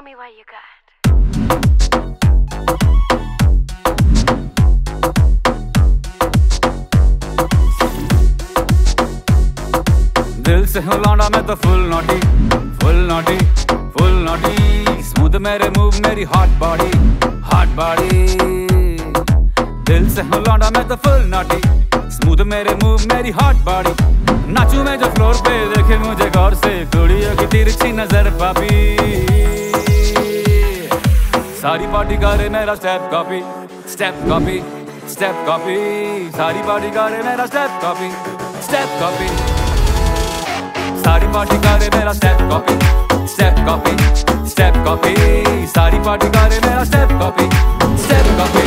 me what you got. दिल से हूँ लौंडा मैं तो full naughty, full naughty, full naughty. Smooth मेरे मूव मेरी हॉट बॉडी, हॉट बॉडी। दिल से हूँ लौंडा मैं तो फुल नॉटी, स्मूथ मेरे मूव मेरी हॉट बॉडी। नाचूं मैं जो फ्लोर पे देखे मुझे गौर से, कुड़ियों की तिरछी नजर पापी। सारी पार्टी करे मेरा step copy, step copy, step copy. सारी पार्टी करे मेरा स्टेप कॉपी, स्टेप कॉपी। सारी पार्टी करे मेरा step copy, step copy, step copy. सारी पार्टी करे मेरा स्टेप कॉपी, स्टेप कॉपी।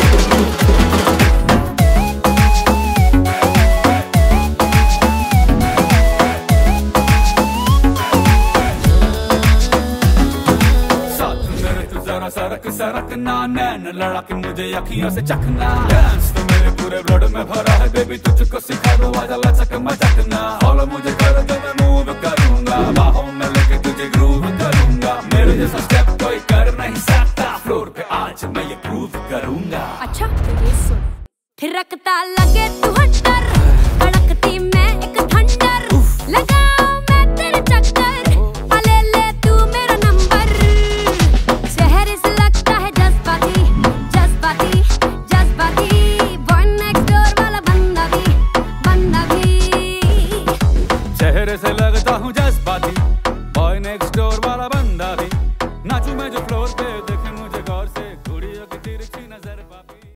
साथ मेरे तू जरा सरक सरकना, नैन लड़ा के मुझे अखियों से चखना। डांस तो मेरे पूरे ब्लड में भरा है बेबी, तुझको सिखा दो आजा लचक मचकना। फॉलो मुझे कर दो मैं मूव करूंगा, बाहों में लेके तुझे ग्रूव करूंगा। मेरे जैसा स्टेप कोई कर नहीं सकता, फ्लोर पे आज मैं ये प्रूव करूंगा। अच्छा तो ये सुन, थिरकता लगे तू हटर, धड़कती मैं एक थंडर। लगाओ मैं तेरे चक्कर, ले ले तू मेरा नंबर। चेहरे से लगता है जज्बाती, जज्बाती, जज्बाती। बॉय नेक्स्ट डोर वाला बंदा भी, बंदा भी। चेहरे से लगता हूँ जज्बाती, बॉय नेक्स्ट डोर वाला बंदा भी। नाचूं मैं जो फ्लोर पे देखे मुझे गौर से।